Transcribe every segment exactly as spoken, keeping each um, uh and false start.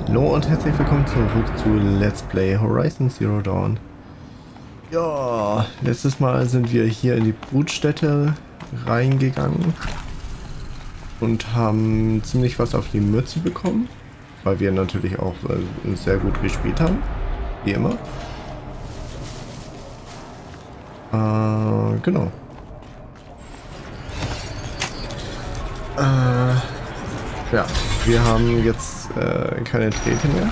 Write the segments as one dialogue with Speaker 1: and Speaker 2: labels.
Speaker 1: Hallo und herzlich willkommen zurück zu Let's Play Horizon Zero Dawn. Ja, letztes Mal sind wir hier in die Brutstätte reingegangen und haben ziemlich was auf die Mütze bekommen, weil wir natürlich auch äh, sehr gut gespielt haben, wie immer. Äh, genau. Äh, ja, wir haben jetzt äh, keine Drähte mehr.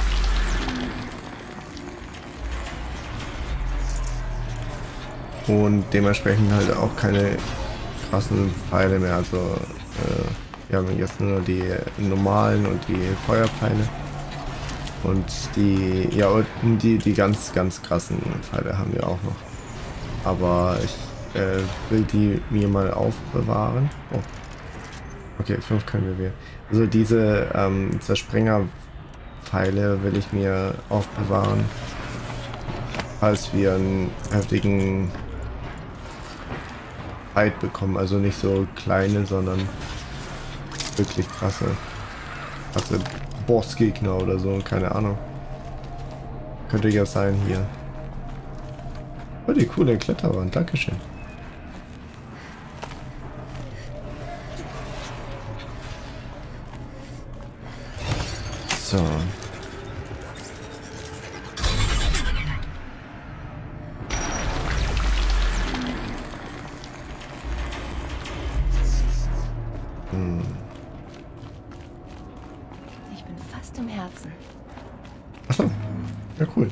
Speaker 1: Und dementsprechend halt auch keine krassen Pfeile mehr. Also äh, wir haben jetzt nur die normalen und die Feuerpfeile. Und die, ja, und die, die ganz, ganz krassen Pfeile haben wir auch noch. Aber ich äh, will die mir mal aufbewahren. Oh. Okay, fünf können wir. Also diese ähm, Zersprenger-Pfeile will ich mir aufbewahren, falls wir einen heftigen Fight bekommen. Also nicht so kleine, sondern wirklich krasse, krasse Bossgegner oder so. Keine Ahnung. Könnte ja sein hier. Oh, die coole Kletterwand. Dankeschön. So. Hm.
Speaker 2: Ich bin fast im Herzen.
Speaker 1: Achso. Ja, cool.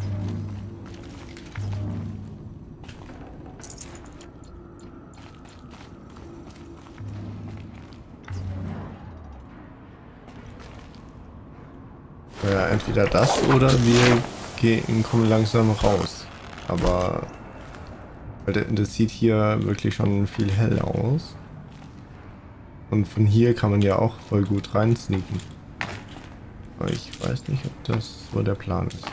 Speaker 1: Ja, entweder das oder wir gehen, kommen langsam raus. Aber das sieht hier wirklich schon viel hell aus. Und von hier kann man ja auch voll gut rein sneaken. Aber ich weiß nicht, ob das so der Plan ist.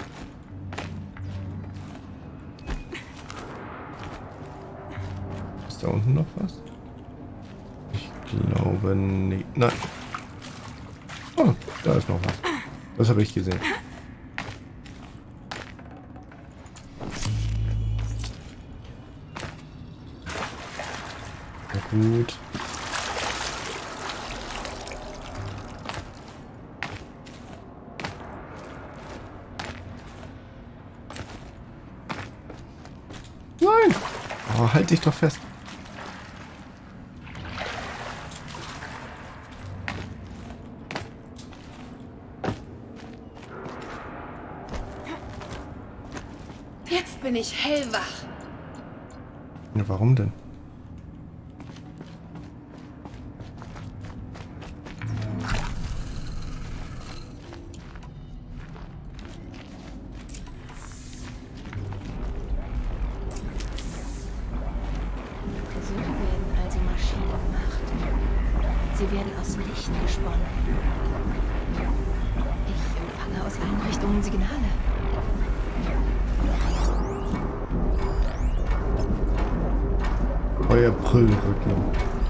Speaker 1: Ist da unten noch was? Ich glaube nicht. Nein. Oh, da ist noch was. Das habe ich gesehen. Ja, gut. Nein! Oh, halt dich doch fest.
Speaker 2: Jetzt bin ich hellwach.
Speaker 1: Ja, warum denn?
Speaker 2: So werden also Maschinen gemacht. Sie werden aus Licht gesponnen. Ich empfange aus allen Richtungen Signale.
Speaker 1: Euer Brüllrücken.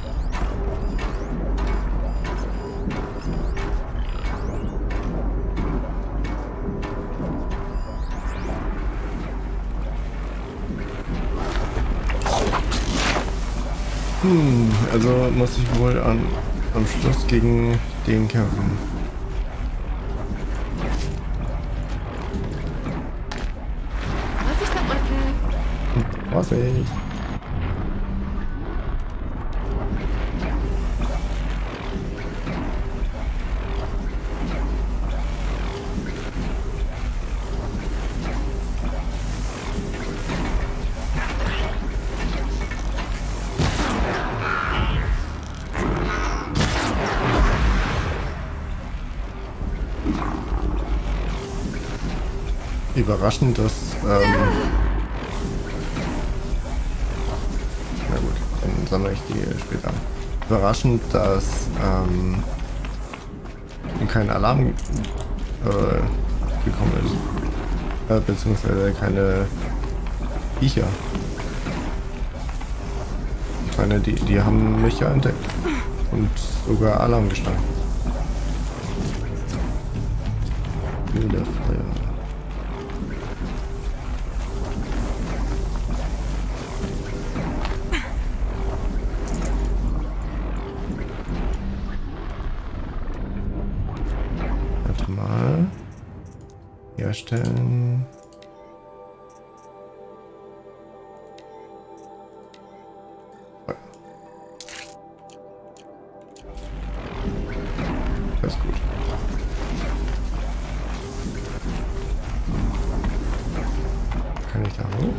Speaker 1: Hm, also muss ich wohl an, am Schluss gegen den kämpfen.
Speaker 2: Vorsicht da unten.
Speaker 1: Vorsicht. Überraschend, dass ähm na gut, dann sammle ich die später. Überraschend, dass ähm kein Alarm äh, gekommen ist. Äh, beziehungsweise keine Viecher. Ich meine, die, die haben mich ja entdeckt. Und sogar Alarm gestanden. Höhle Feuer. Warte mal. Herstellen. Das ist gut. Kann ich da hoch?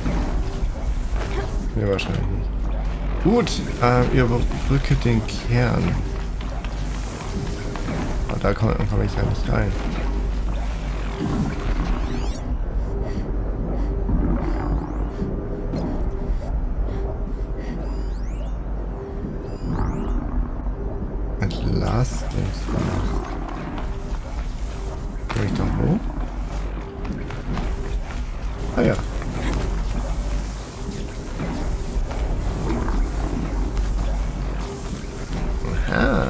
Speaker 1: Ne, wahrscheinlich nicht. Gut, äh, überbrücke den Kern. Aber da komme komm ich ja nicht rein. Entlastungsmacht. Komme ich da hoch? Ah ja. Aha.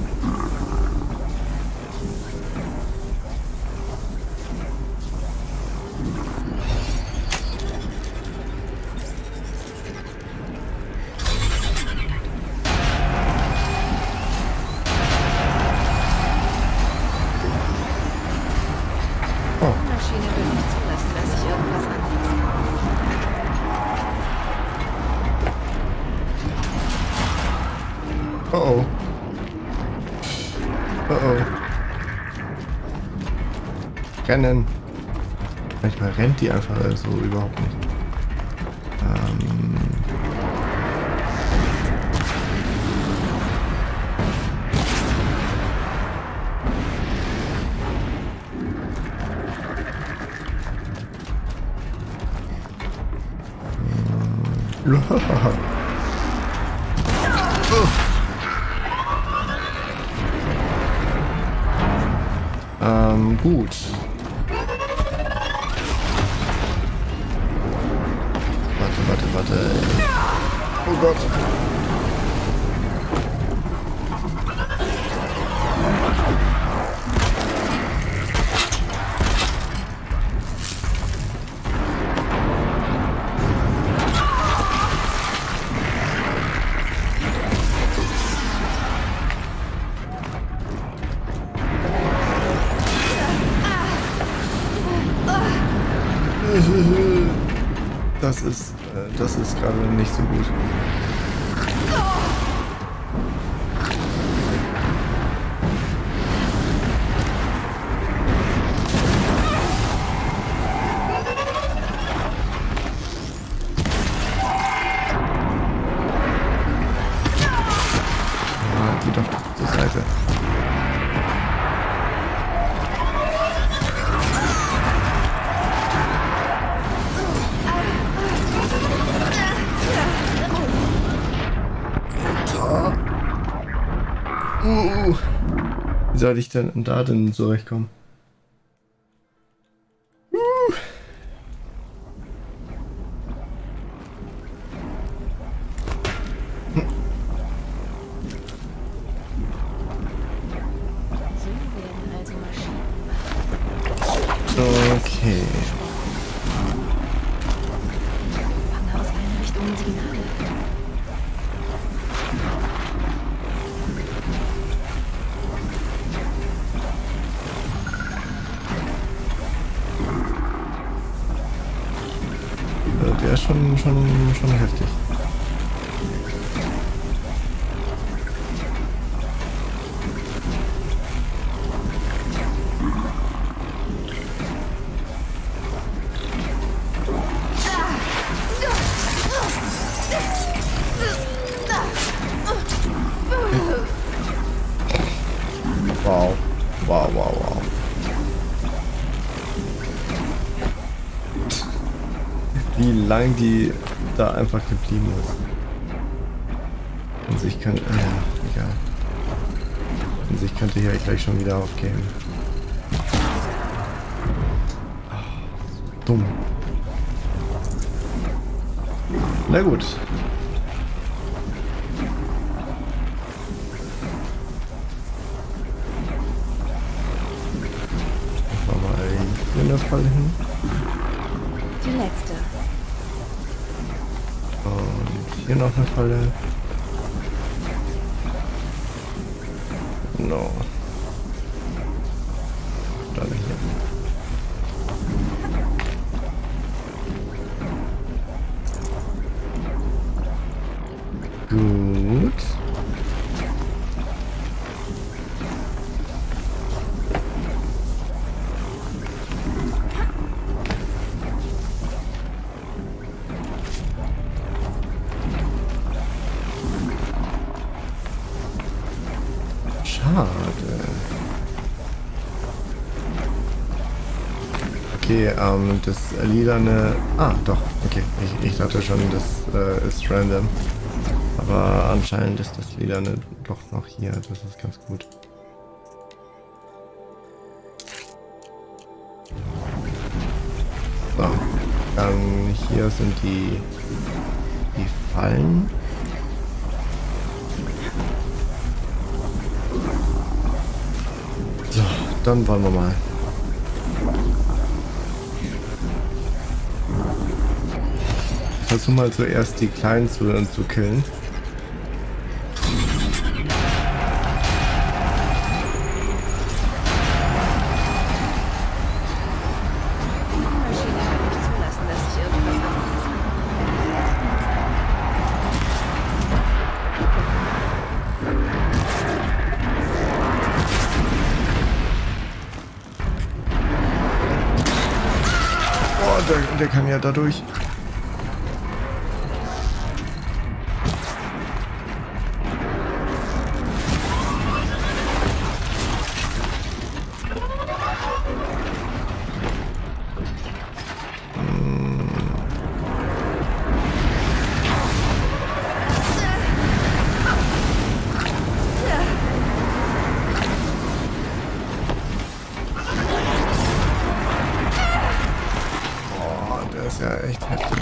Speaker 1: Oh oh. Oh oh. Rennen. Manchmal rennt die einfach so überhaupt nicht. Ähm. Oh. Ähm, gut. Warte, warte, warte. Oh Gott. Das ist, äh, das ist gerade nicht so gut. Ja, geh doch zur Seite. Uh, wie soll ich denn da denn zurechtkommen? Uh. Hm.
Speaker 2: So werden also Maschinen.
Speaker 1: Okay.
Speaker 2: Fange aus allen Richtungen Signale.
Speaker 1: Der ist schon, schon, schon heftig. Wow. Wow, wow, wow. Wie lang die da einfach geblieben ist. Und sich kann. Äh, egal. Und sich könnte hier gleich schon wieder aufgeben. Oh, dumm. Na gut. eine Falle hin.
Speaker 2: Die letzte.
Speaker 1: Und hier noch eine Falle. No. Dann hier. Gut. Schade. Okay, ähm, das lilane... Ah, doch, okay. Ich, ich dachte schon, das äh, ist random. Aber anscheinend ist das lilane doch noch hier. Das ist ganz gut. So, dann hier sind die, die Fallen. So, dann wollen wir mal. Versuch mal zuerst die Kleinen zu, zu killen. Der, der kann ja dadurch. Hm. Das ist ja echt heftig.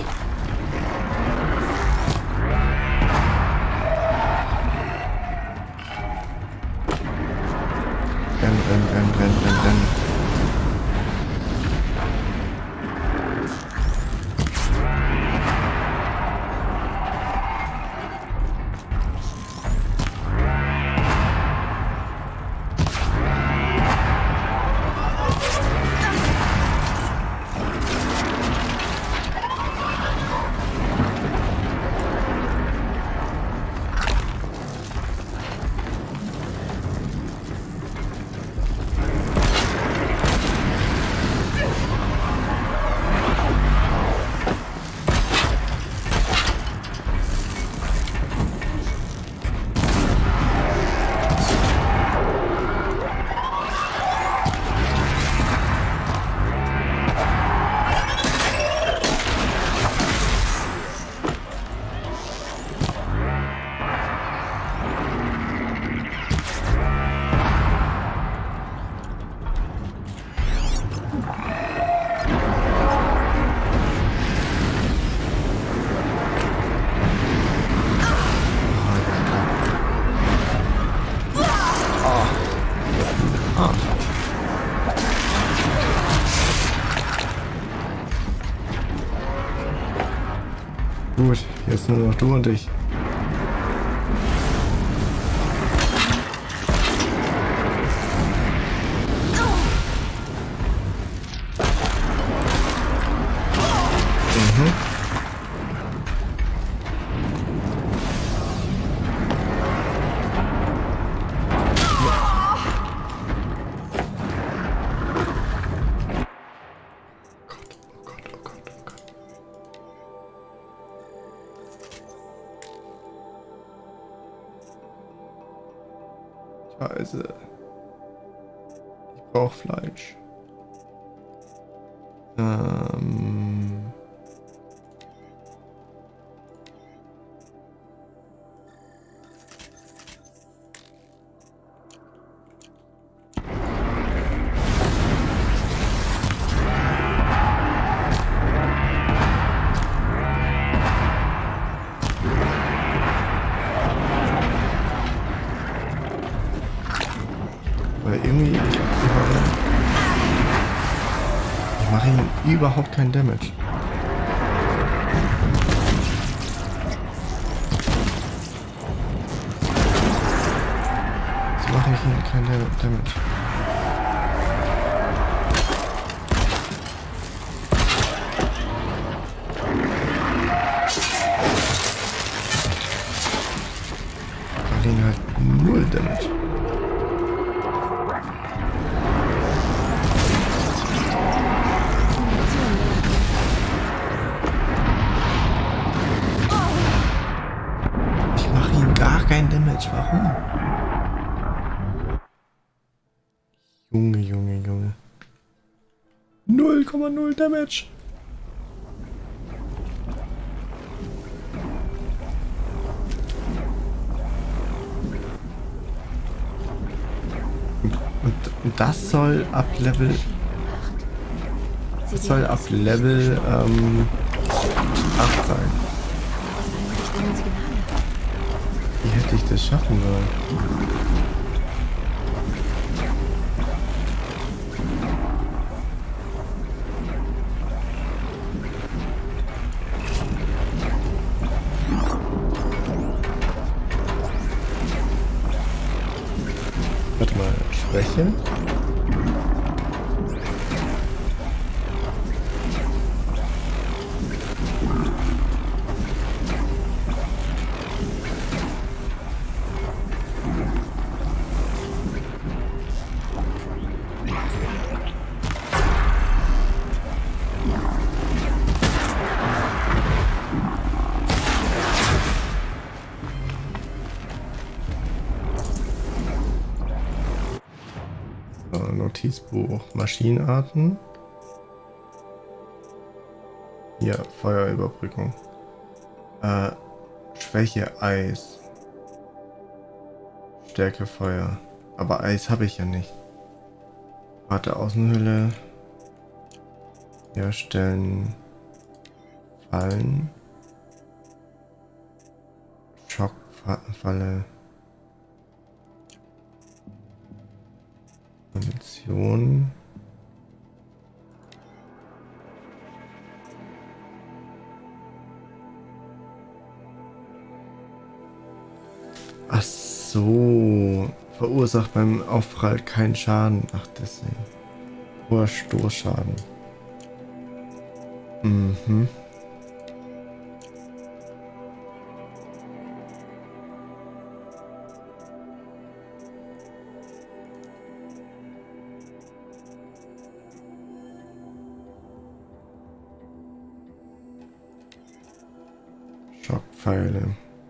Speaker 1: Rennen, rennen, rennen, rennen, rennen, rennen. Gut, jetzt nur noch du und ich. Mhm. Scheiße. Ich brauche Fleisch. Ähm. Weil irgendwie, ich, ich überhaupt kein Damage. Jetzt mache ich hier kein Damage. Marine halt null Damage. Kein Damage, warum? Junge, Junge, Junge. null Komma null Damage. Und, und das soll ab Level... Das soll ab Level ähm, acht sein. Wie hätte ich das schaffen sollen? Warte mal, Schwäche? Notizbuch, Maschinenarten. Hier, Feuerüberbrückung. Äh, Schwäche, Eis. Stärke, Feuer. Aber Eis habe ich ja nicht. Harte Außenhülle. Herstellen. Fallen. Schockfalle. Munition. Ach so. Verursacht beim Aufprall keinen Schaden. Ach, deswegen. Hoher Stoßschaden. Mhm. Schockpfeile.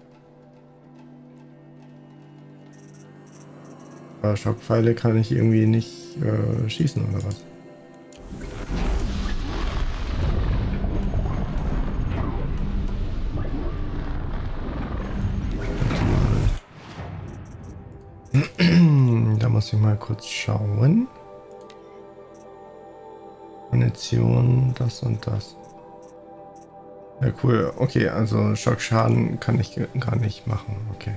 Speaker 1: Aber Schockpfeile kann ich irgendwie nicht äh, schießen oder was? Da muss ich mal kurz schauen. Munition, das und das. Ja, cool. Okay, also Schockschaden kann ich gar nicht machen. Okay.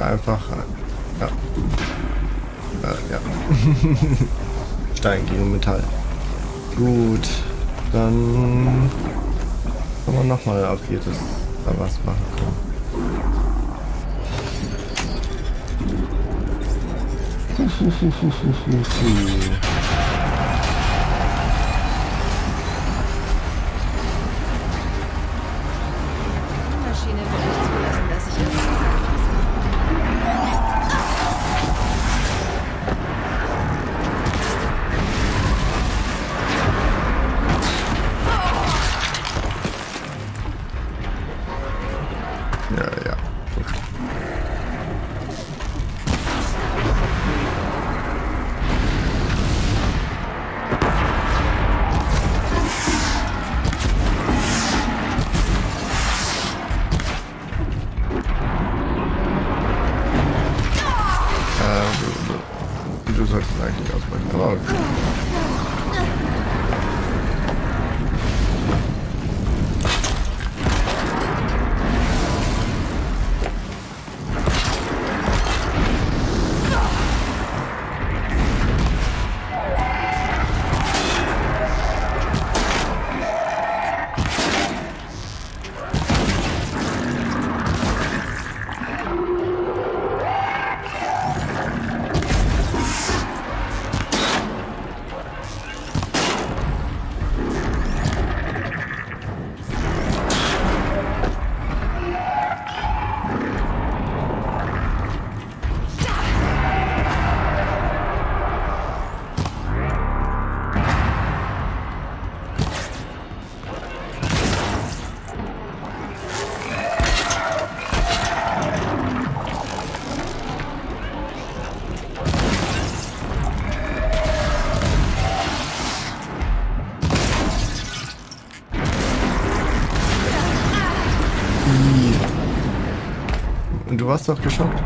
Speaker 1: einfach. Ja. Äh, ja. Stein gegen Metall. Gut. Dann kann man nochmal auf jedes da was machen können.
Speaker 2: Die Maschine wird nicht zulassen, dass ich irgendwas anfasse.
Speaker 1: Ja, ja. Du solltest eigentlich ausweichen, aber okay. Und du warst doch geschockt.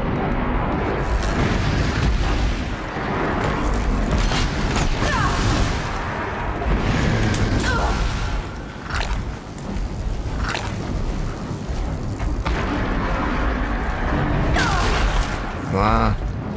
Speaker 1: Ah.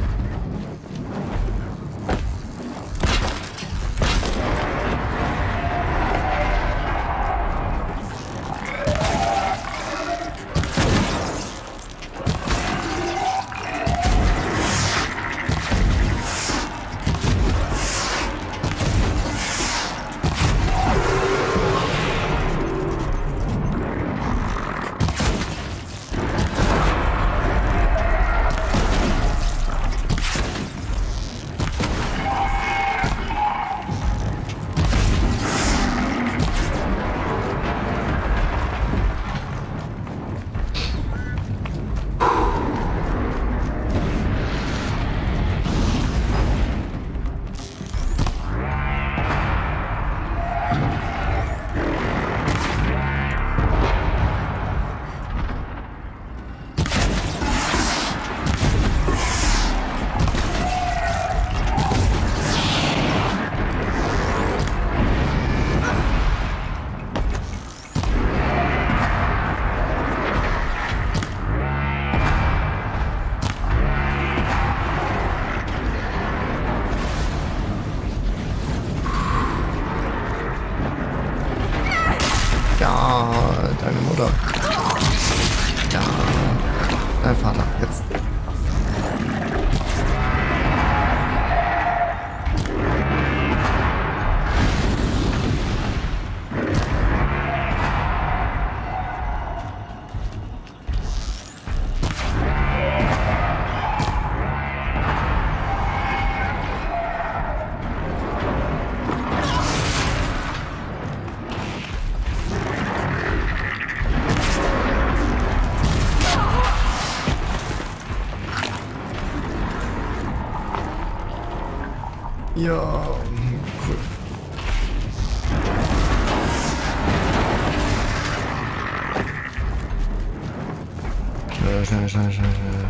Speaker 1: Ja, deine Mutter. Ja, dein Vater. Jetzt. Ja, cool. Schnell, schnell, schnell, schnell, schnell.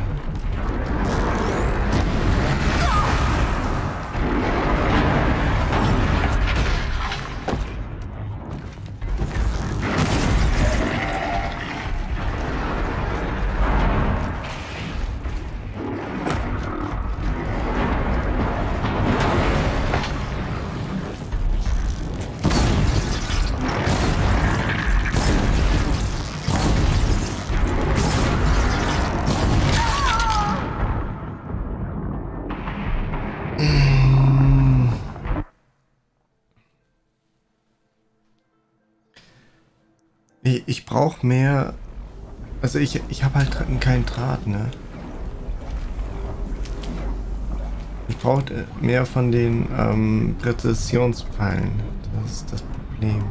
Speaker 1: ich brauche mehr. Also ich, ich habe halt keinen Draht, ne? Ich brauche mehr von den ähm, Präzisionspfeilen. Das ist das Problem.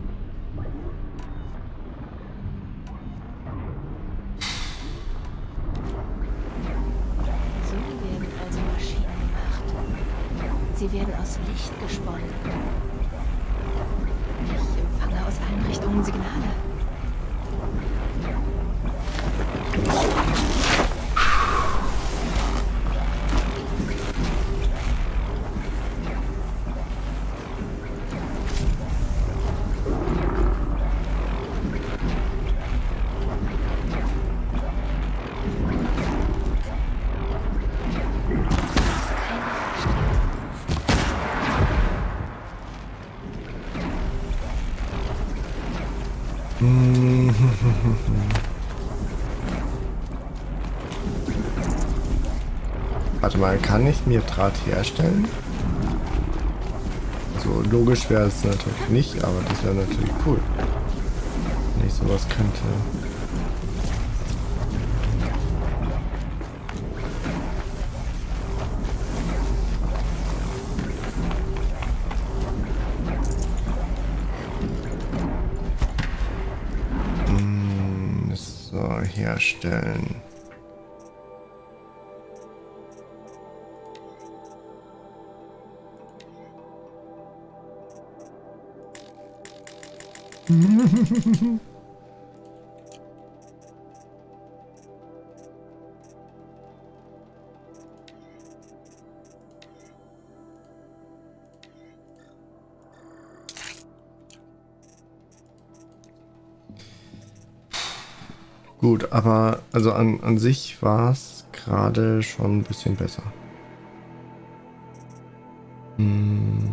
Speaker 2: So werden also Maschinen gemacht. Sie werden aus Licht gesponnen. Ich empfange aus allen Richtungen Signale.
Speaker 1: Warte mal, kann ich mir Draht herstellen? So logisch wäre es natürlich nicht, aber das wäre natürlich cool, wenn ich sowas könnte. Hm, so, herstellen. Gut, aber also an, an sich war es gerade schon ein bisschen besser. Hm.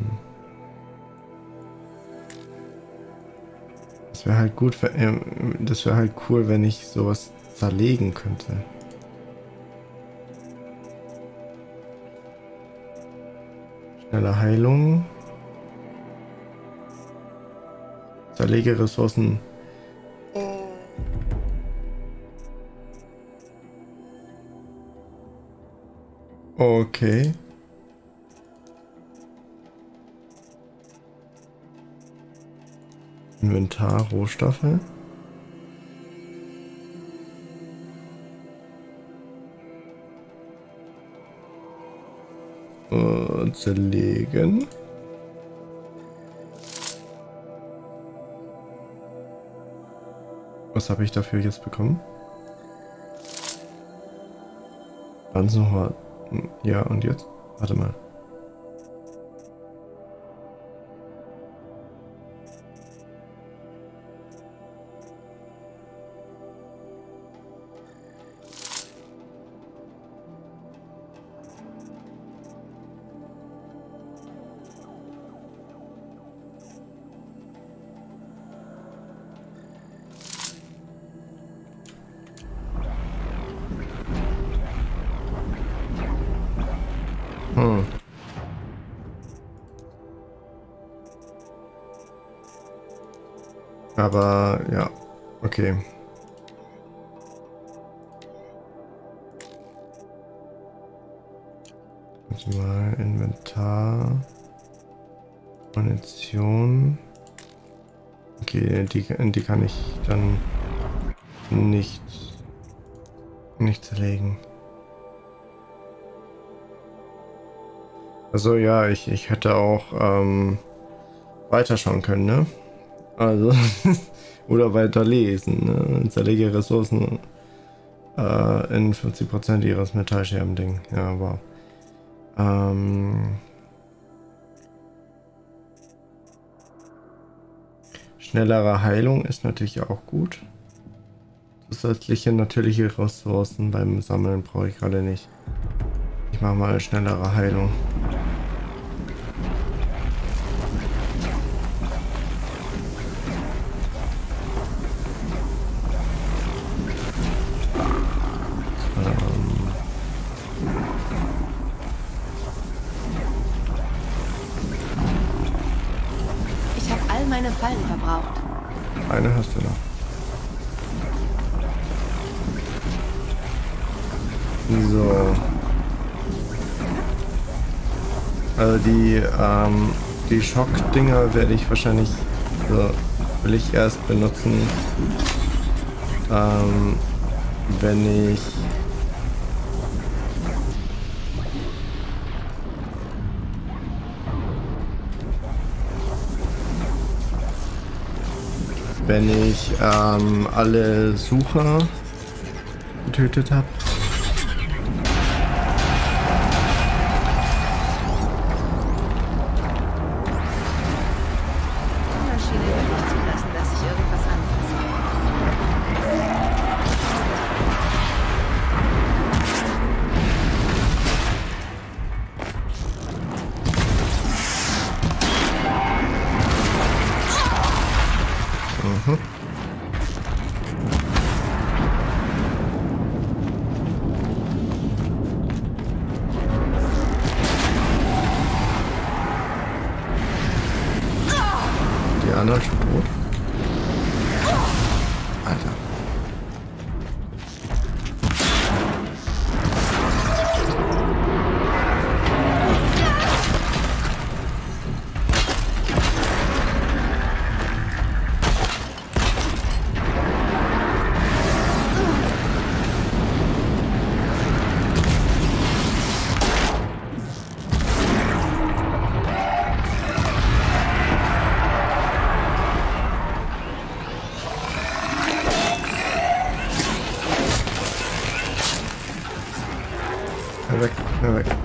Speaker 1: Das wäre halt gut, äh, das wäre halt cool, wenn ich sowas zerlegen könnte. Schnelle Heilung. Zerlege Ressourcen. Okay. Inventar, Rohstoffe. Äh, zerlegen. Was habe ich dafür jetzt bekommen? Pflanzenhorn. Ja, und jetzt? Warte mal. Hm. Aber ja, okay. Warte mal, Inventar. Munition. Okay, die, die kann ich dann nicht, nicht zerlegen. Also ja, ich, ich hätte auch ähm, weiterschauen können, ne? Also, oder weiterlesen, ne? Zerlege Ressourcen äh, in fünfzig Prozent ihres Metallscherben-Ding. Ja, wow. Ähm, schnellere Heilung ist natürlich auch gut. Zusätzliche natürliche Ressourcen beim Sammeln brauche ich gerade nicht. Ich mache mal schnellere Heilung.
Speaker 2: Ich habe all meine Fallen verbraucht.
Speaker 1: Eine hast du noch. So. Also die, ähm, die Schockdinger werde ich wahrscheinlich, so, will ich erst benutzen, ähm, wenn ich wenn ich ähm, alle Sucher getötet habe.
Speaker 2: Die Maschine wird nicht zulassen, dass ich irgendwas anfasse.
Speaker 1: Mhm. Die anderen schon tot. Alter. Hör weg, hör weg.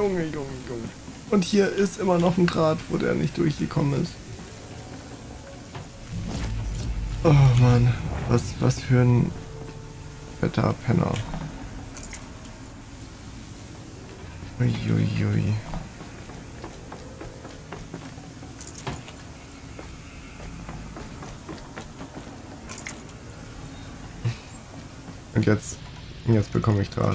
Speaker 1: Junge, Junge, Junge. Und hier ist immer noch ein Grat, wo der nicht durchgekommen ist. Oh Mann, was, was für ein fetter Penner. Uiuiui. Ui. Und jetzt, jetzt bekomme ich Draht.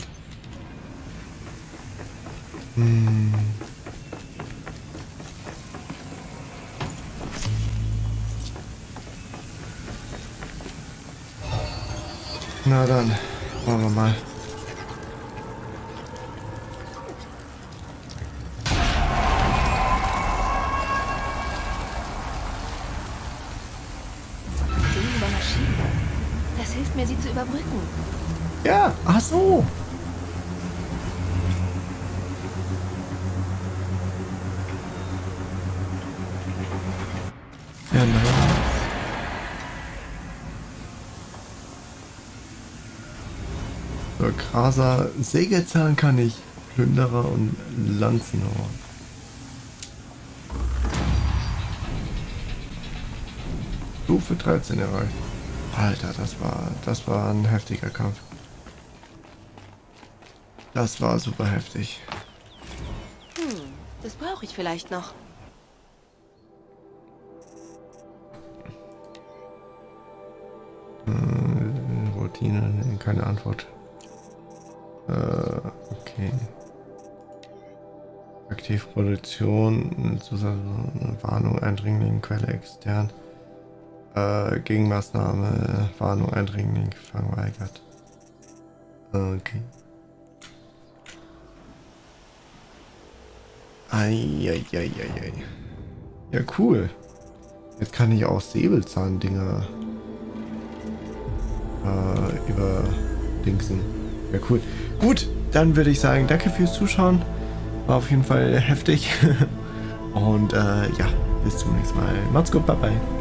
Speaker 1: Hm. Na dann, wollen wir mal.
Speaker 2: Das hilft mir, sie zu überbrücken.
Speaker 1: Ja, ach so. Ja, nice. So, Kraser, Sägezahn kann ich, Plünderer und Lanzenhorn. Stufe dreizehn erreicht. Alter, das war, das war ein heftiger Kampf. Das war super heftig.
Speaker 2: Hm, das brauche ich vielleicht noch.
Speaker 1: Äh, Routine, keine Antwort. Äh, okay. Aktivproduktion, Warnung, Eindringling, Quelle extern. Äh, Gegenmaßnahme, Warnung, Eindringling, verweigert. Okay. Eieieiei. Ja, cool. Jetzt kann ich auch Säbelzahn-Dinger äh, über Dingsen. Ja, cool. Gut, dann würde ich sagen, danke fürs Zuschauen. War auf jeden Fall heftig. Und äh, ja, bis zum nächsten Mal. Macht's gut, bye bye.